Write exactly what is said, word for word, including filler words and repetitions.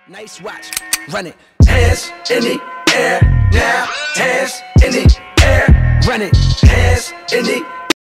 Nice watch, run it. Hands in the air now. Hands in the air. Run it. Hands in the